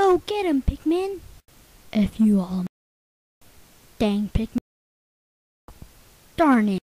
Go get him, Pikmin! F you all. Dang, Pikmin. Darn it.